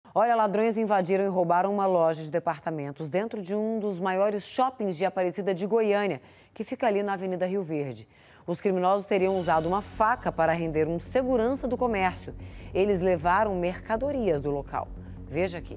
Olha, ladrões invadiram e roubaram uma loja de departamentos dentro de um dos maiores shoppings de Aparecida de Goiânia, que fica ali na Avenida Rio Verde. Os criminosos teriam usado uma faca para render um segurança do comércio. Eles levaram mercadorias do local. Veja aqui.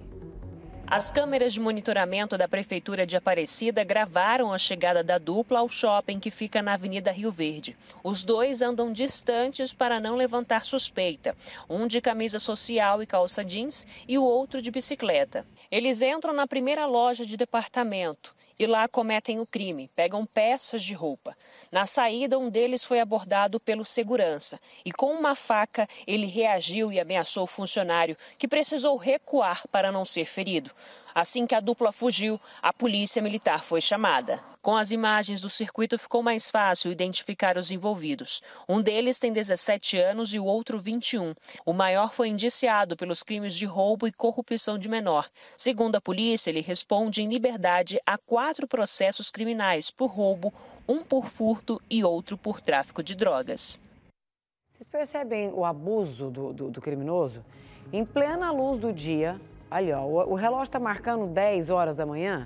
As câmeras de monitoramento da Prefeitura de Aparecida gravaram a chegada da dupla ao shopping que fica na Avenida Rio Verde. Os dois andam distantes para não levantar suspeita. Um de camisa social e calça jeans e o outro de bicicleta. Eles entram na primeira loja de departamento e lá cometem o crime, pegam peças de roupa. Na saída, um deles foi abordado pelo segurança e com uma faca ele reagiu e ameaçou o funcionário, que precisou recuar para não ser ferido. Assim que a dupla fugiu, a polícia militar foi chamada. Com as imagens do circuito ficou mais fácil identificar os envolvidos. Um deles tem 17 anos e o outro 21. O maior foi indiciado pelos crimes de roubo e corrupção de menor. Segundo a polícia, ele responde em liberdade a 4 processos criminais por roubo, um por furto e outro por tráfico de drogas. Vocês percebem o abuso do criminoso? Em plena luz do dia, ali ó, o relógio está marcando 10 horas da manhã,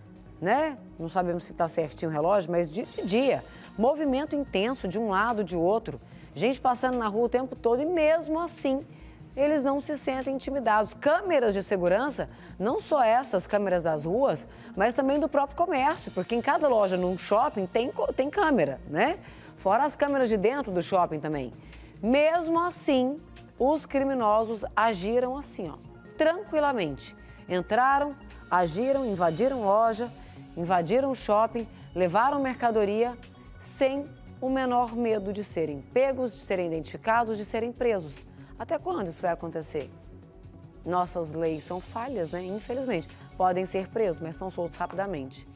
né? Não sabemos se está certinho o relógio, mas de dia. Movimento intenso de um lado, de outro. Gente passando na rua o tempo todo e mesmo assim eles não se sentem intimidados. Câmeras de segurança, não só essas câmeras das ruas, mas também do próprio comércio, porque em cada loja num shopping tem câmera, né? Fora as câmeras de dentro do shopping também. Mesmo assim, os criminosos agiram assim, ó, tranquilamente. Entraram, agiram, invadiram loja, invadiram o shopping, levaram mercadoria sem o menor medo de serem pegos, de serem identificados, de serem presos. Até quando isso vai acontecer? Nossas leis são falhas, né? Infelizmente. Podem ser presos, mas são soltos rapidamente.